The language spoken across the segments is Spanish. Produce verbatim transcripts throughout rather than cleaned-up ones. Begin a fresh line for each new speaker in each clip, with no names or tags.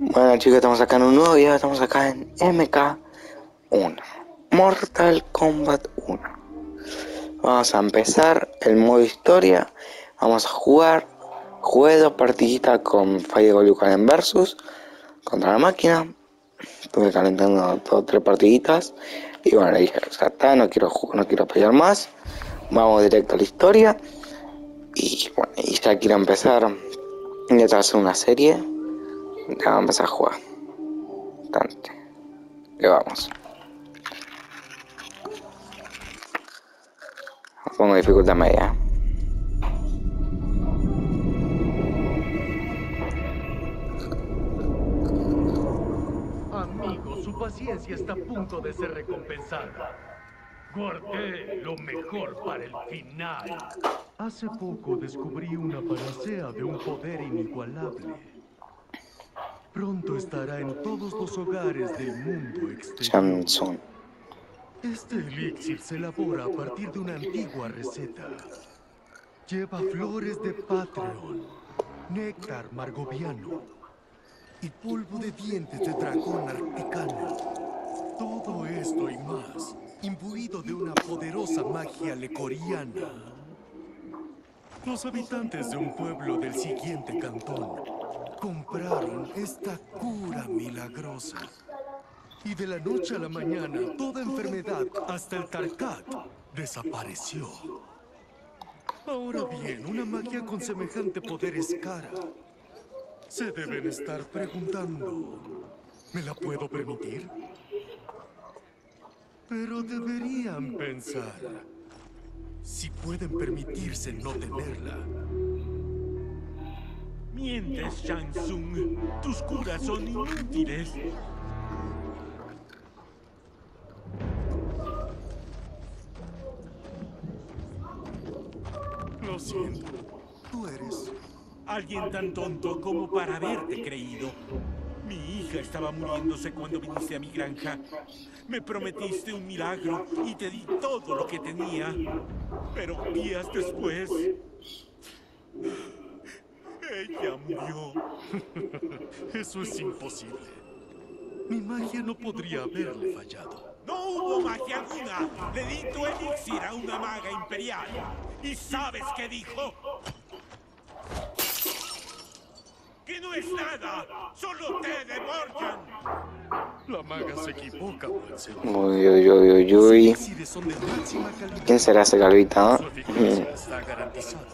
Bueno chicos, estamos acá en un nuevo video, estamos acá en M K uno, Mortal Kombat uno. Vamos a empezar el modo historia, vamos a jugar. Jugué dos partiditas con Firegolucan en Versus contra la máquina. Estuve calentando dos tres partiditas y bueno, le dije, ya está, no quiero, no quiero pelear más. Vamos directo a la historia. Y bueno, y ya quiero empezar. Ya te hacer una serie. Ya vamos a empezar a jugar. Bastante. Le vamos. Pongo dificultad media.
Amigo, su paciencia está a punto de ser recompensada. Guardé lo mejor para el final. Hace poco descubrí una panacea de un poder inigualable. Pronto estará en todos los hogares del mundo exterior.
Shang Tsung.
Este elixir se elabora a partir de una antigua receta. Lleva flores de Patreon, néctar margoviano y polvo de dientes de dragón arcticano. Todo esto y más, imbuido de una poderosa magia lecoriana. Los habitantes de un pueblo del siguiente cantón compraron esta cura milagrosa. Y de la noche a la mañana, toda enfermedad, hasta el Tarkat, desapareció. Ahora bien, una magia con semejante poder es cara. Se deben estar preguntando, ¿me la puedo permitir? Pero deberían pensar si pueden permitirse no tenerla.
Mientes, Shang Tsung. Tus curas son inútiles.
Lo siento. Tú eres...
Alguien tan tonto como para haberte creído. Mi hija estaba muriéndose cuando viniste a mi granja. Me prometiste un milagro y te di todo lo que tenía. Pero días después... ella murió.
Eso es imposible. Mi magia no podría haberle fallado.
No hubo magia alguna. Le di tu elixir a una maga imperial. ¿Y sabes qué dijo? ¡Que no es nada! ¡Solo té de Morgan!
La maga se equivoca, buen señor.
Uy, uy, uy, uy, uy. ¿Quién será ese calvita?
Su eficacia está garantizada.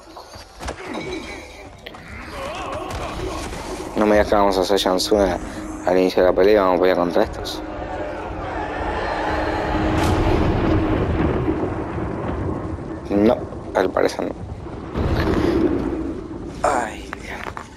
No me digas que vamos a hacer Shang Tsung al inicio de la pelea y vamos a pelear contra estos. No, al parecer no. Ay, Dios.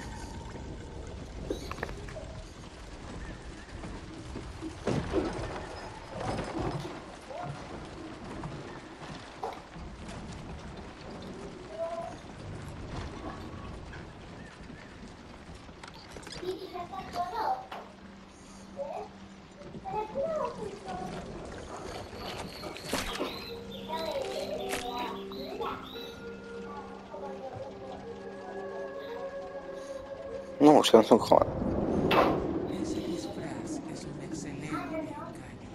No, Shang Tsung joven.
Ese disfraz es un excelente engaño.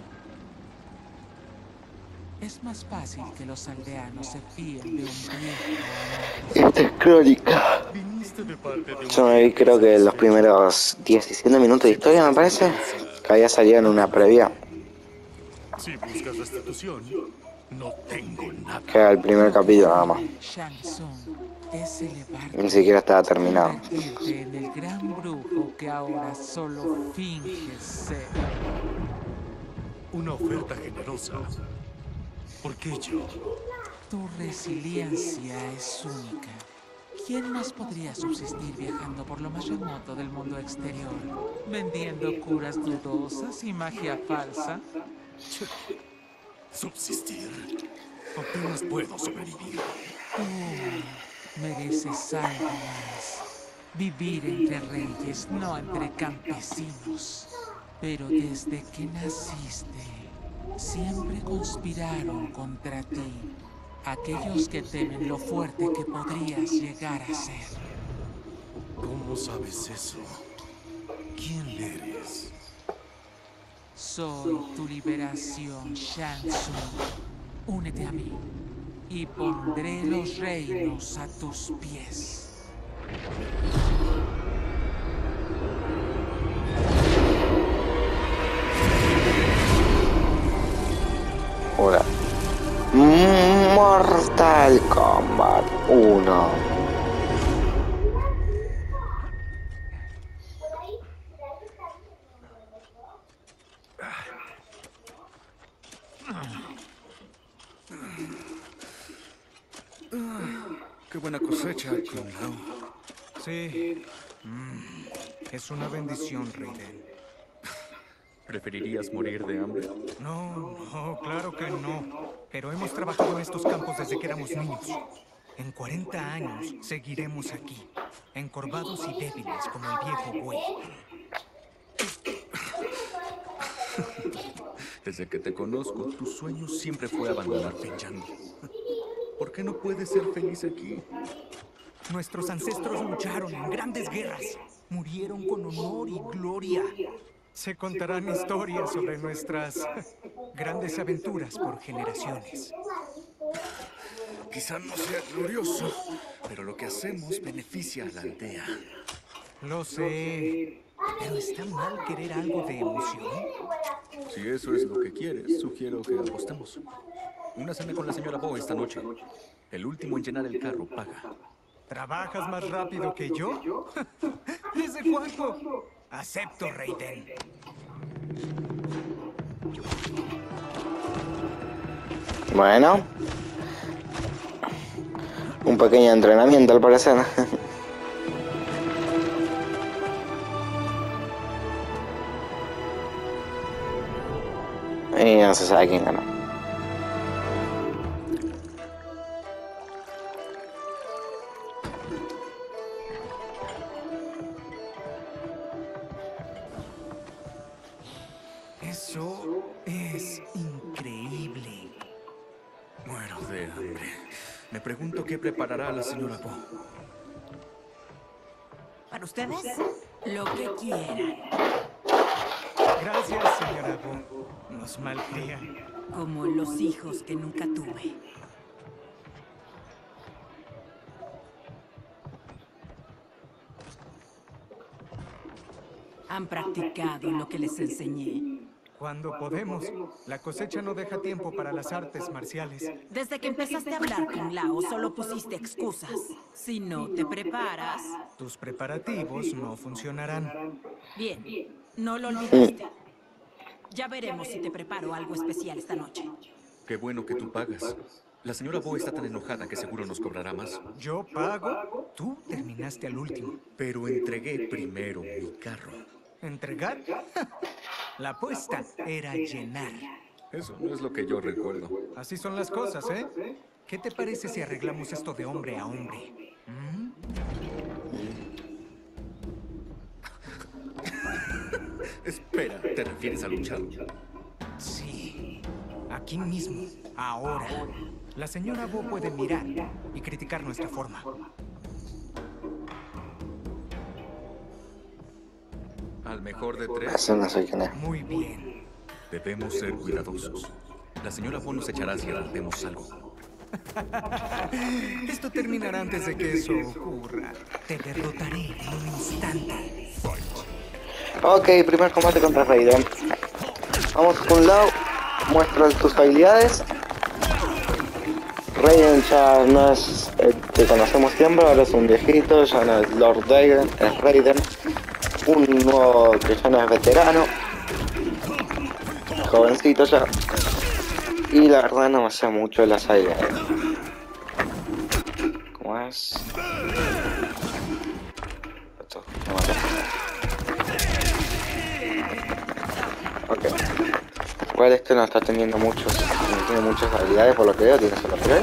Es más fácil que los aldeanos se fíen de un viejo.
Esta es crónica.
Viniste de parte de un...
Yo me vi creo que los primeros diecisiete minutos de historia, me parece, que había salido en una previa,
Si buscas restitución, no tengo nada.
que era el primer capítulo nada más.
Shang Tsung es elevarte,
Ni siquiera estaba terminado.
convertirte en el gran brujo que ahora solo finge ser.
Una oferta generosa. ¿Por qué yo?
Tu resiliencia es única. ¿Quién más podría subsistir viajando por lo más remoto del mundo exterior, vendiendo curas dudosas y magia falsa?
¿Subsistir? Apenas puedo sobrevivir.
Tú mereces algo más. Vivir entre reyes, no entre campesinos. Pero desde que naciste, siempre conspiraron contra ti. Aquellos que temen lo fuerte que podrías llegar a ser.
¿Cómo sabes eso? ¿Quién eres?
Soy tu liberación, Shang Tsung. Únete a mí y pondré los reinos a tus pies.
Hola. Mortal Kombat uno.
Qué buena cosecha, Kung Lao. Sí. Mm, es una bendición, Raiden.
¿Preferirías morir de hambre?
No, no, claro que no. Pero hemos trabajado en estos campos desde que éramos niños. En cuarenta años seguiremos aquí, encorvados y débiles como el viejo buey.
Desde que te conozco, tu sueño siempre fue abandonar Penjang. ¿Por qué no puedes ser feliz aquí?
Nuestros ancestros lucharon en grandes guerras. Murieron con honor y gloria. Se contarán historias sobre nuestras grandes aventuras por generaciones.
Quizá no sea glorioso, pero lo que hacemos beneficia a la aldea.
Lo sé, pero ¿está mal querer algo de emoción?
Si eso es lo que quieres, sugiero que apostemos. Una cena con la señora Bo esta noche. El último en llenar el carro paga.
¿Trabajas más rápido que yo? ¿Desde cuándo? Acepto, Raiden.
Bueno. Un pequeño entrenamiento al parecer. Y no se sabe quién ganó.
Eso es increíble.
Muero de hambre. Me pregunto qué preparará la señora Bo.
¿Para ustedes? Lo que quieran.
Gracias, señora Bo. Nos malcrían.
Como los hijos que nunca tuve. Han practicado lo que les enseñé.
Cuando podemos. La cosecha no deja tiempo para las artes marciales.
Desde que empezaste a hablar con Lao, solo pusiste excusas. Si no te preparas...
Tus preparativos no funcionarán.
Bien, no lo olvidaste. Ya veremos si te preparo algo especial esta noche.
Qué bueno que tú pagas. La señora Bo está tan enojada que seguro nos cobrará más.
¿Yo pago? Tú terminaste al último.
Pero entregué primero mi carro.
¿Entregar? La apuesta era llenar.
Eso no es lo que yo recuerdo.
Así son las cosas, ¿eh? ¿Qué te parece si arreglamos esto de hombre a hombre? ¿Mm?
Espera, ¿te refieres a luchar?
Sí. Aquí mismo. Ahora. La señora Bo puede mirar y criticar nuestra forma.
Al mejor de tres.
Eso no sé quién es.
Muy bien.
Debemos ser cuidadosos. La señora Bo nos echará si alarmemos algo.
Esto terminará antes de que eso ocurra. Te derrotaré en un instante.
Ok, primer combate contra Raiden. Vamos con Lao. Muestra tus habilidades. Raiden ya no es el que conocemos siempre, ahora es un viejito, ya no es Lord Raiden, es Raiden. Un nuevo que ya no es veterano. Jovencito ya. Y la verdad no me sé mucho de las habilidades. ¿Cómo es? Esto, no me acuerdo. Ok. Igual este no está teniendo muchos, no tiene muchas habilidades por lo que veo, tiene solo tres.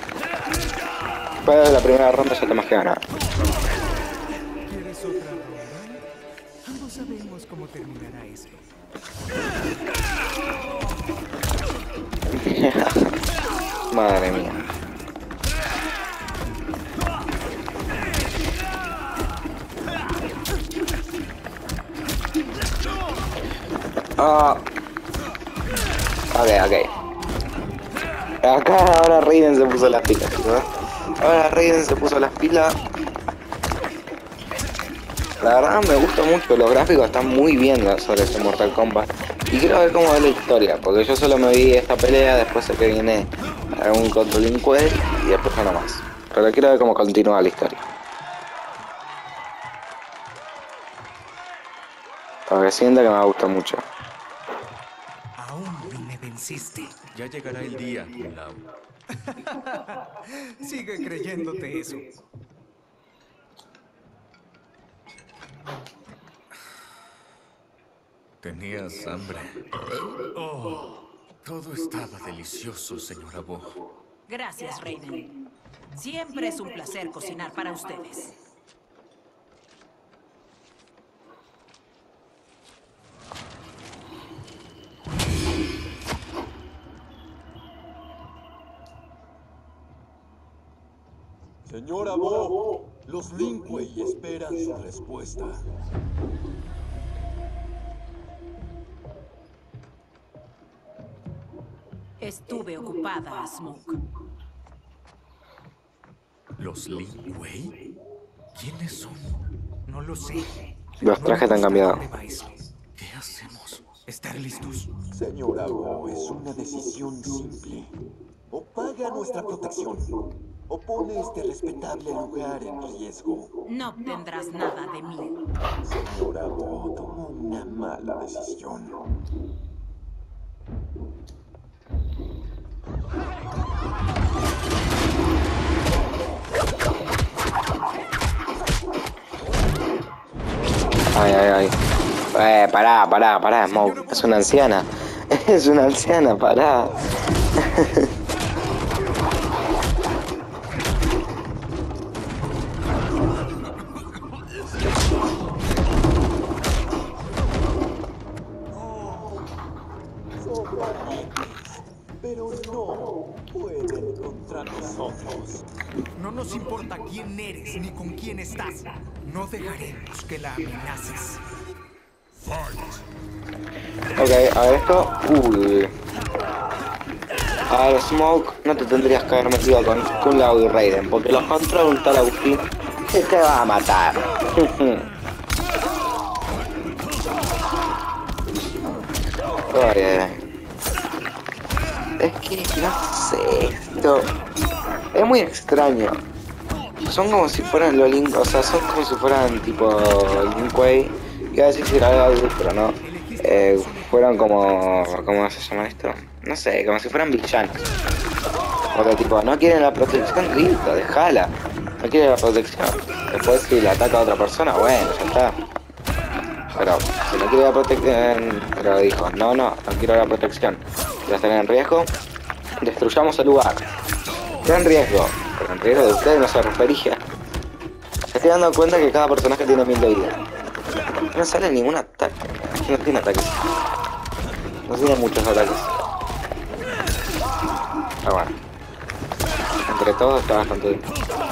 Pero la primera ronda ya te más que ganar.
¿Quieres otra ronda? Ambos sabemos cómo terminará esto.
Madre mía. Ah. Ok, ok. Acá ahora Raiden se puso las pilas, chicos. Ahora Raiden se puso las pilas. La verdad me gusta mucho, los gráficos están muy bien sobre ese Mortal Kombat. Y quiero ver cómo es la historia, porque yo solo me vi esta pelea, después sé que viene algún control Inquest y después no más. Pero quiero ver cómo continúa la historia. Porque siento que me gusta mucho.
Aún no me venciste.
Ya llegará el día, Kung Lao.
Sigue creyéndote eso.
Tenías hambre. Oh, todo estaba delicioso, señora Bo.
Gracias, Raiden. Siempre es un placer cocinar para ustedes.
Señora Bo, los Lin Kuei esperan su respuesta.
Estuve ocupada, Smoke.
¿Los Lin Kuei? ¿Quiénes son?
No lo sé.
Los trajes te han cambiado.
¿Qué hacemos?
¿Estar listos?
Señora Bo, es una decisión simple. O paga nuestra protección, o pone este respetable lugar en riesgo.
No obtendrás nada de mí.
Señora Bo, tomó una mala decisión.
Ay, ay, ay. Eh, pará, pará, pará, Smoke. Es una anciana. Es una anciana, pará.
Pero no pueden contra nosotros.
No nos importa quién eres ni con quién estás. No dejaremos que la amenaces.
Ok, a ver esto. Uy. A ver, Smoke, no te tendrías que haber metido con Kung Lao y Raiden, porque los contra un tal Agustín que te va a matar. Ay, ay. Es que no sé, esto es muy extraño. Son como si fueran los Lin, o sea, son como si fueran tipo Lin Kuei. Iba a decir si era algo, pero no. Eh, fueron como, ¿cómo se llama esto? No sé, como si fueran villanos. Porque tipo, no quieren la protección, listo, déjala. No quieren la protección. Después si le ataca a otra persona, bueno, ya está. Pero si no quiere la protección, pero dijo, no, no, no quiero la protección. Ya están en riesgo, destruyamos el lugar. Está en riesgo, pero en riesgo de ustedes no se refería. Me estoy dando cuenta que cada personaje tiene mil de vida. No sale ningún ataque. No tiene ataques. No tiene muchos ataques. Pero bueno. Entre todos está bastante bien.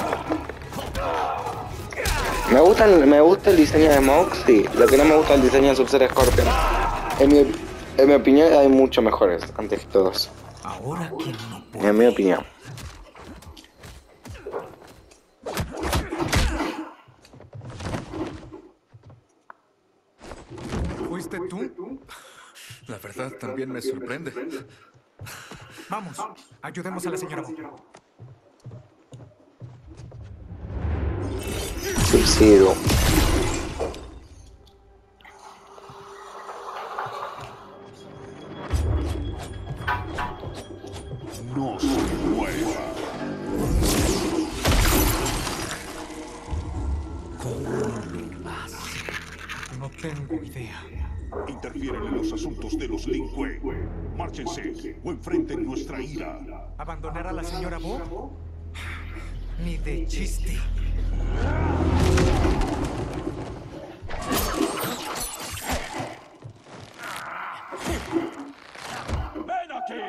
Me gusta, el, me gusta el diseño de Smoke, sí. Lo que no me gusta es el diseño de Sub-Zero Scorpion. En mi, en mi opinión hay mucho mejores, antes que todos.
Ahora que no puedo.
En mi opinión.
¿Fuiste tú?
La verdad también me sorprende.
Vamos, ayudemos a la señora Bo.
Sub-Zero.
No se mueva.
¿Cómo lo hace? No tengo idea.
Interfieren en los asuntos de los Lin Kuei. Márchense o enfrenten nuestra ira.
¿Abandonar a la señora Bo? Ni de chiste.
¡Ven aquí!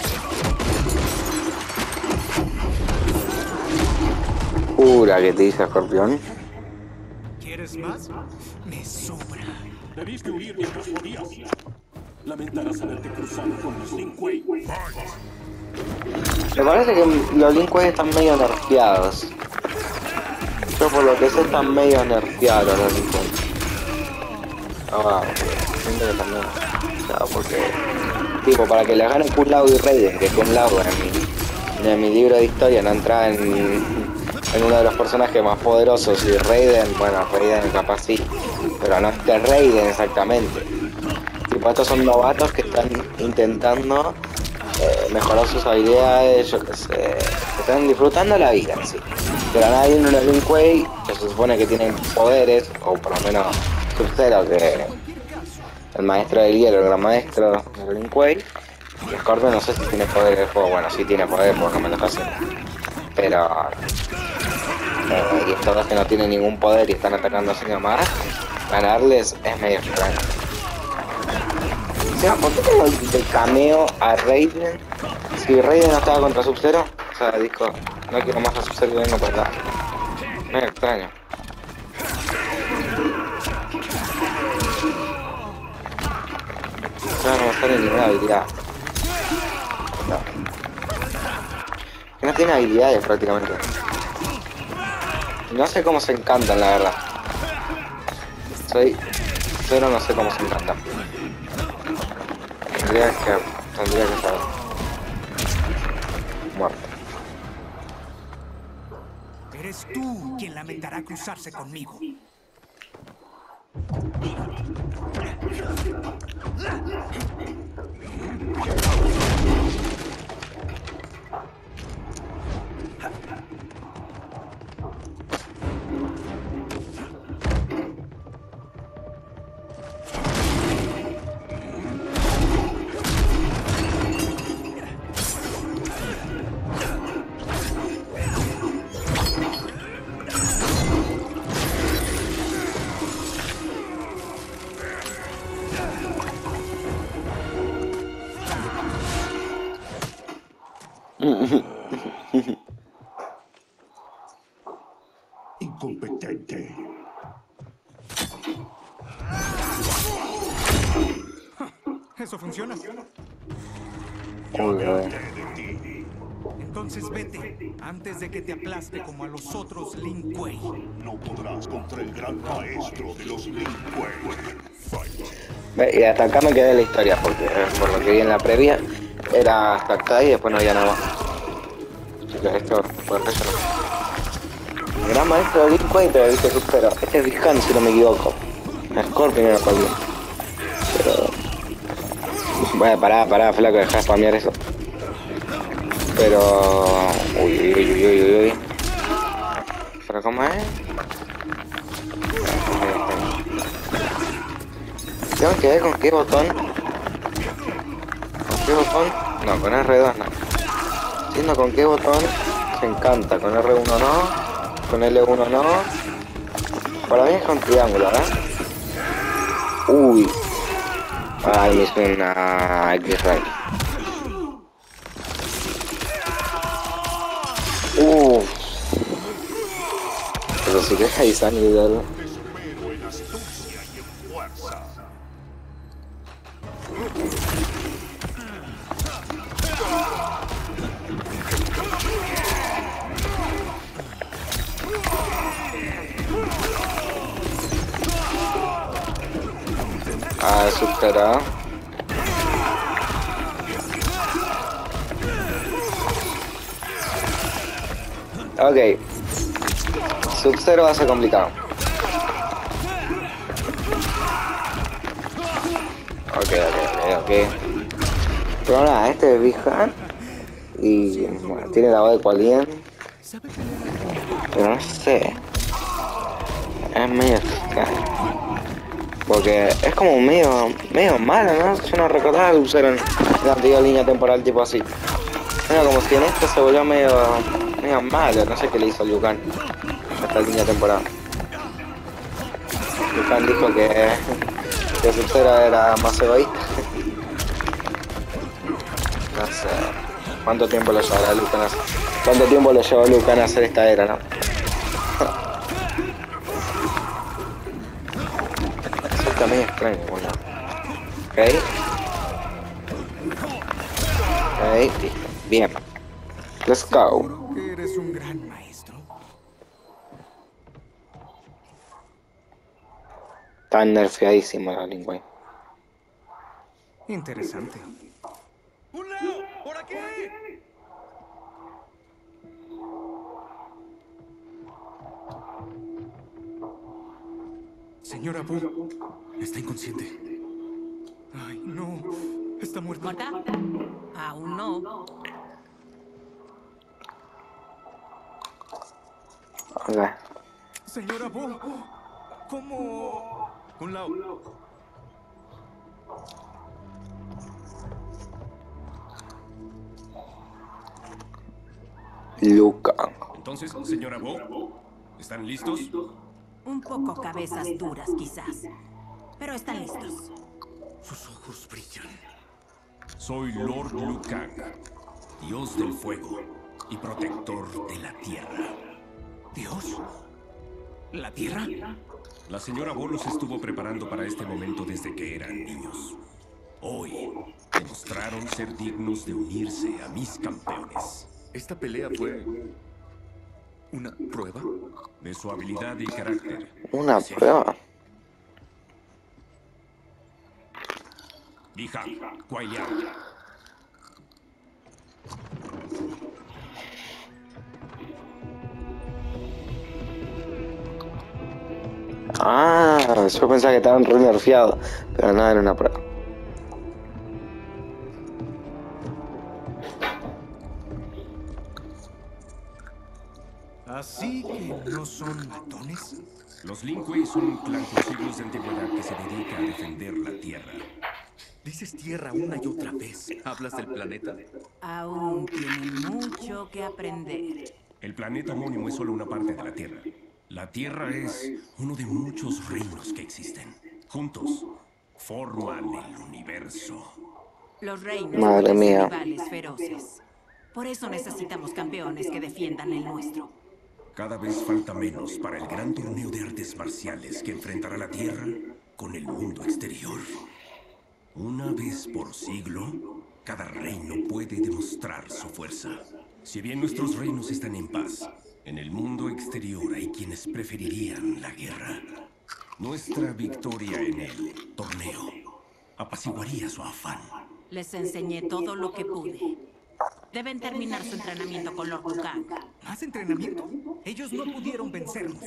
Pura que te dice Escorpión.
¿Quieres más? Me sobra.
Debiste huir mientras podías.
Lamentarás haberte cruzado con los Lin Kuei.
Me parece que los Lin Kuei están medio nerfeados. Yo por lo que sé están medio nerfeados los Lin Kuei. Ah, siento que también. O sea, porque... Tipo, para que le gane Kung Lao y Raiden, que Kung Lao en mi, en mi libro de historia no entra en, en uno de los personajes más poderosos, y Raiden, bueno, Raiden capaz sí, pero no este Raiden exactamente. Tipo, estos son novatos que están intentando eh, mejorar sus habilidades, yo que sé, que están disfrutando la vida en sí. Pero nadie en una Lin Kuei, que se supone que tienen poderes, o por lo menos Sub-Zero, que el maestro del hielo, el gran maestro de Lin Kuei, y Scorpion no sé si tiene poder en el juego, bueno, sí tiene poder porque me lo hacen, pero eh, y estos dos que no tienen ningún poder y están atacando así nomás, ganarles es medio extraño. O sea, ¿por qué tengo de cameo a Raiden? Si Raiden no estaba contra Sub-Zero, o sea, dijo, no quiero más a Sub-Zero y vengo para acá. Medio extraño. No, no sale ninguna habilidad. No. No tiene habilidades prácticamente. No sé cómo se encantan, la verdad. Soy... Pero no sé cómo se encantan. Tendría que... Tendría que saber. Muerto.
Eres tú quien lamentará cruzarse conmigo.
Incompetente.
¿Eso funciona?
Uy, a ver.
Entonces vete, antes de que te aplaste como a los otros Lin Kuei.
No podrás contra el gran maestro de los Lin Kuei.
Y hasta acá me quedé la historia, porque por lo que vi en la previa era hasta acá y después no había nada más. Así que esto, por eso no. El gran maestro de Lin Kuei, pero viste Sub-Zero. Este es Bihan, si no me equivoco. Scorpion era para mí. Pero... Bueno, pará, pará, flaco, dejá de spamear eso. Pero... Uy, uy, uy, uy, uy, uy. ¿Pero cómo es? Tengo que ver con qué botón. ¿Con qué botón? No, con R dos no. Siendo con qué botón se encanta. Con R uno no. Con L uno no. Para mí es con triángulo, ¿verdad? Uy. Ay, me hizo una X-Ray. Uff. Pero si que hay sangre y algo. Ah, Sub-Zero. Ok. Sub-Zero va a ser complicado. Ok, ok, ok, ok. Pero nada, este es Bihan. Y bueno, tiene la voz de Qualien. Pero no sé. Es medio extraño. Porque es como medio, medio malo, ¿no? Yo no recordaba que usaron la antigua línea temporal tipo así. Era como si en esto se volvió medio, medio malo, no sé qué le hizo a Liu Kang a esta línea temporal. Liu Kang dijo que, que Sub-Zero era más egoísta. No sé, ¿cuánto tiempo le llevará a Liu Kang a hacer? ¿Cuánto tiempo le llevó a Liu Kang a hacer esta era, no? También extraño, bueno. Ok. Ok, listo. Bien. Let's go.
¿Seguro que eres un gran maestro?
Está nerfeadísimo la Lin Kuei.
Interesante.
¡Un lado! ¡Por aquí!
Señora Bu, está inconsciente. Ay, no. Está muerta.
¿Muerta? Aún no.
Ok.
Señora Bu, ¿cómo?
Un lado.
Luca.
Entonces, señora Bo, ¿están listos?
Un poco cabezas duras, quizás. Pero están listos.
Sus ojos brillan. Soy Lord Liu Kang, dios del fuego y protector de la tierra.
¿Dios? ¿La Tierra?
La señora Bo los estuvo preparando para este momento desde que eran niños. Hoy demostraron ser dignos de unirse a mis campeones.
¿Esta pelea fue una prueba?
De su habilidad y carácter.
Una
Sí.
prueba.
Di-Han, Kuai Liang.
Ah, yo pensaba que estaban re nerfeados, pero no, era una prueba.
¿Así que no son matones?
Los Lin Kuei son un clan con siglos de antigüedad que se dedica a defender la tierra.
Dices tierra una y otra vez. ¿Hablas del planeta?
Aún tienen mucho que aprender.
El planeta homónimo es solo una parte de la tierra. La tierra es uno de muchos reinos que existen. Juntos forman el universo.
Los reinos
Madre
son
mía.
rivales feroces. Por eso necesitamos campeones que defiendan el nuestro.
Cada vez falta menos para el gran torneo de artes marciales que enfrentará la tierra con el mundo exterior. Una vez por siglo, cada reino puede demostrar su fuerza. Si bien nuestros reinos están en paz, en el mundo exterior hay quienes preferirían la guerra. Nuestra victoria en el torneo apaciguaría su afán.
Les enseñé todo lo que pude. Deben terminar su entrenamiento con Lord Liu Kang.
¿Más entrenamiento? Ellos no pudieron vencernos.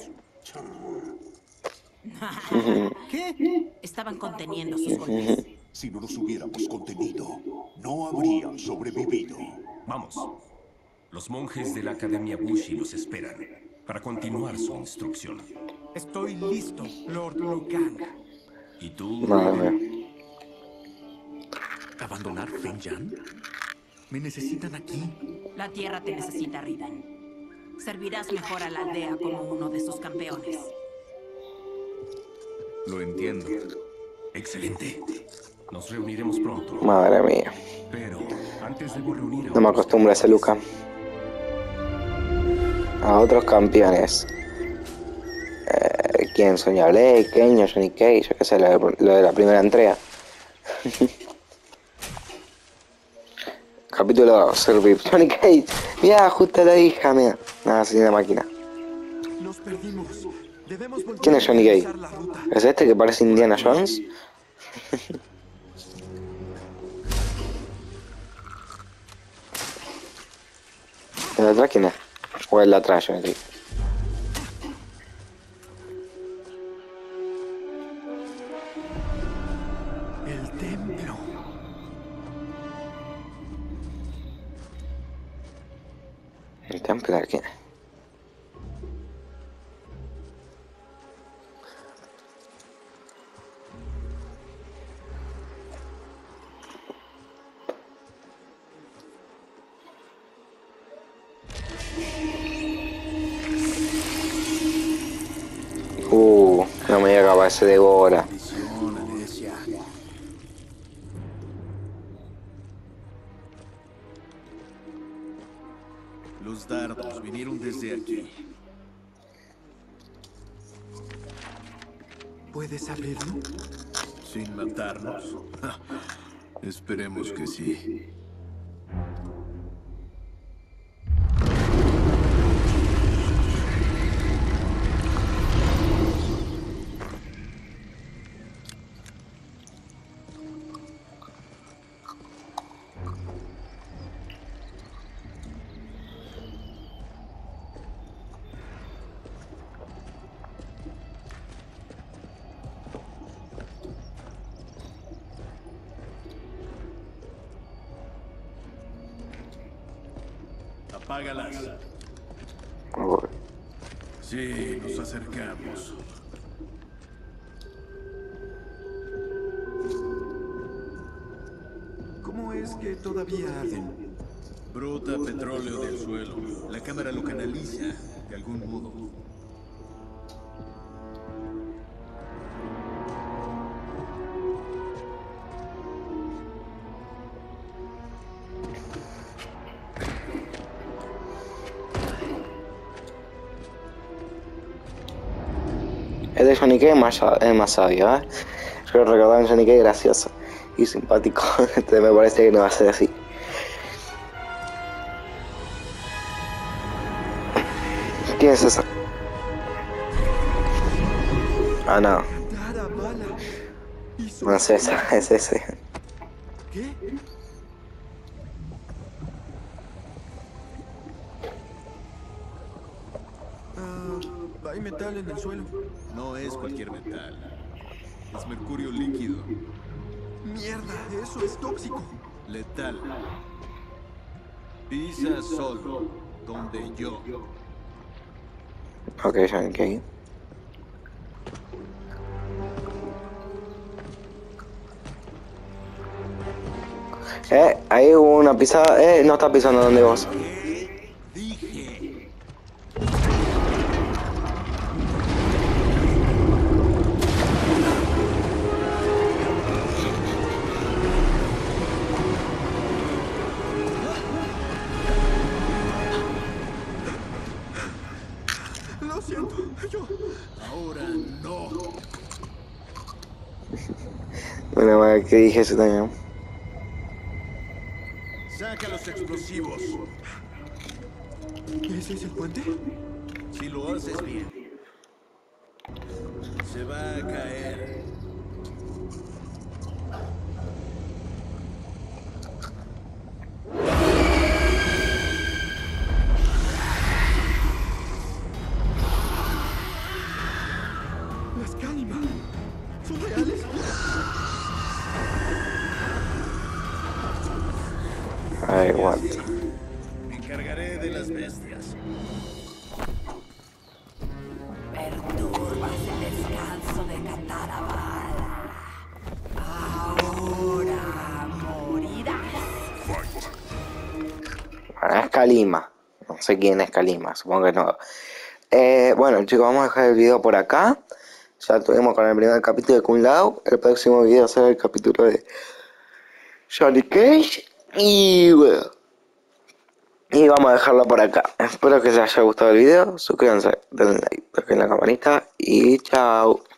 ¿Qué?
Estaban conteniendo sus golpes.
Si no los hubiéramos contenido, no habrían sobrevivido.
Vamos. Los monjes de la Academia Bushi los esperan para continuar su instrucción.
Estoy listo, Lord Liu Kang.
¿Y tú?
Madre mía.
¿Abandonar Fengyang? ¿Me necesitan aquí?
La tierra te necesita, Raiden. Servirás mejor a la aldea como uno de sus campeones.
Lo entiendo.
Excelente. Nos reuniremos pronto.
Madre mía.
Pero antes debo reunir a
No me
otros
acostumbro a ese Luca. A otros campeones. Eh, ¿Quién? Sonya Blade, Kenyo, Johnny Cage, yo qué sé, lo de, lo de la primera entrega. Capítulo dos, Servir. Johnny Cage. Mira, justo la hija, mira. Nada, sin la máquina.
Nos perdimos. Debemos volver
¿Quién es Johnny
a
Cage?
revisar la ruta.
¿Es este que parece Indiana Jones? ¿El de atrás quién es? ¿O el de atrás, Johnny Cage?
El templo.
¿El templo de quién? Uh, no me llega a ese de Gora.
Los dardos vinieron desde aquí.
¿Puedes abrirlo?
¿Sin matarnos? Ja, esperemos que sí. Apágalas.
Oh.
Sí, nos acercamos.
¿Cómo es que todavía arden?
Brota petróleo del suelo. La cámara lo canaliza de algún modo.
El de Johnny Cage es más, es más sabio, ¿eh? Yo recordaba en Johnny Cage gracioso y simpático. Este me parece que no va a ser así. ¿Quién es esa? Ah, no. No es esa, es ese.
¿Qué? Ah, hay metal en el suelo.
No es cualquier metal. Es mercurio líquido.
Mierda, eso es tóxico.
Letal. Pisa solo, donde yo.
Ok, Johnny Cage. Eh, ahí hubo una pisada. Eh, no está pisando donde vos.
Dije.
Lo siento, yo.
Ahora no.
Bueno, bueno, que dije eso también.
Saca los explosivos.
¿Ese es el puente?
Si lo haces bien, se va a caer.
Las Calima. ¿Son reales?
Ay, aguanta.
Me encargaré de las bestias.
Perturbas el descanso de Catarabal. Ahora morirás.
Bueno, es Kalima. No sé quién es Kalima, supongo que no. Eh, bueno, chicos, vamos a dejar el video por acá. Ya tuvimos con el primer capítulo de Kung Lao. El próximo video será el capítulo de Johnny Cage. Y bueno. Y vamos a dejarlo por acá. Espero que les haya gustado el video. Suscríbanse, denle like, toquen la campanita. Y chao.